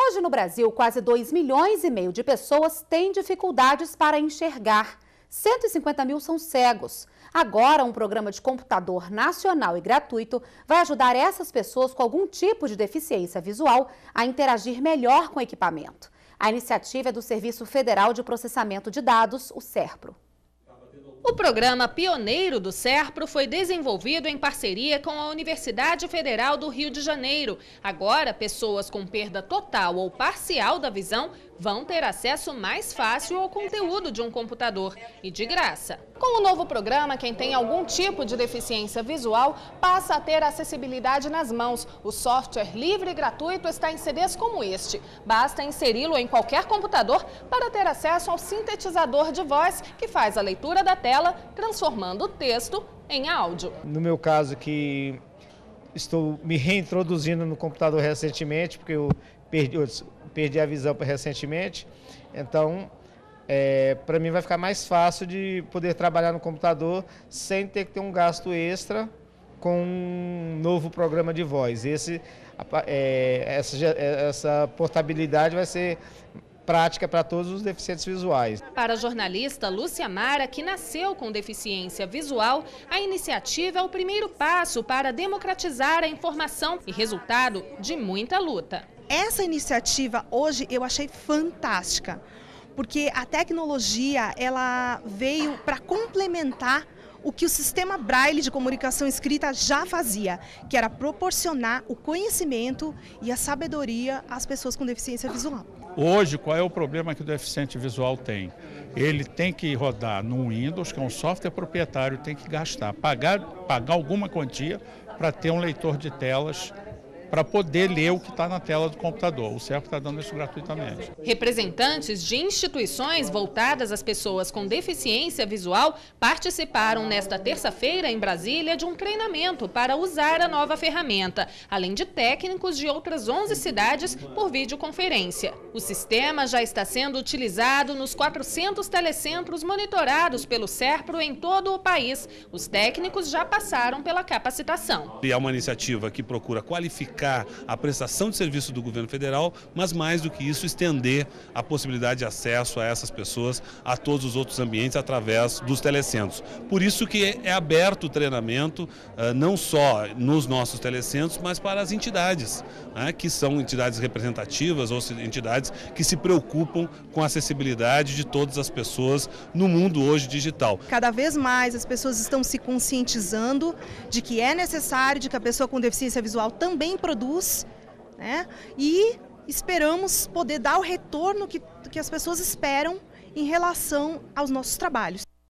Hoje no Brasil, quase 2,5 milhões de pessoas têm dificuldades para enxergar. 150 mil são cegos. Agora, um programa de computador nacional e gratuito vai ajudar essas pessoas com algum tipo de deficiência visual a interagir melhor com o equipamento. A iniciativa é do Serviço Federal de Processamento de Dados, o SERPRO. O programa pioneiro do SERPRO foi desenvolvido em parceria com a Universidade Federal do Rio de Janeiro. Agora, pessoas com perda total ou parcial da visão vão ter acesso mais fácil ao conteúdo de um computador e de graça. Com o novo programa, quem tem algum tipo de deficiência visual passa a ter acessibilidade nas mãos. O software livre e gratuito está em CDs como este. Basta inseri-lo em qualquer computador para ter acesso ao sintetizador de voz, que faz a leitura da tela, transformando o texto em áudio. No meu caso, que estou me reintroduzindo no computador recentemente, porque eu perdi a visão recentemente, então para mim vai ficar mais fácil de poder trabalhar no computador sem ter que ter um gasto extra com um novo programa de voz. Essa portabilidade vai ser prática para todos os deficientes visuais. Para a jornalista Lúcia Mara, que nasceu com deficiência visual, a iniciativa é o primeiro passo para democratizar a informação e resultado de muita luta. Essa iniciativa hoje eu achei fantástica, porque a tecnologia ela veio para complementar o que o sistema Braille de comunicação escrita já fazia, que era proporcionar o conhecimento e a sabedoria às pessoas com deficiência visual. Hoje, qual é o problema que o deficiente visual tem? Ele tem que rodar no Windows, que é um software proprietário, tem que pagar alguma quantia para ter um leitor de telas, para poder ler o que está na tela do computador. O SERPRO está dando isso gratuitamente. Representantes de instituições voltadas às pessoas com deficiência visual participaram nesta terça-feira em Brasília de um treinamento para usar a nova ferramenta, além de técnicos de outras 11 cidades por videoconferência. O sistema já está sendo utilizado nos 400 telecentros monitorados pelo SERPRO em todo o país. Os técnicos já passaram pela capacitação. É uma iniciativa que procura qualificar a prestação de serviço do governo federal, mas mais do que isso, estender a possibilidade de acesso a essas pessoas a todos os outros ambientes através dos telecentros. Por isso que é aberto o treinamento, não só nos nossos telecentros, mas para as entidades, que são entidades representativas ou entidades que se preocupam com a acessibilidade de todas as pessoas no mundo hoje digital. Cada vez mais as pessoas estão se conscientizando de que é necessário, de que a pessoa com deficiência visual também produz, né? E esperamos poder dar o retorno que as pessoas esperam em relação aos nossos trabalhos.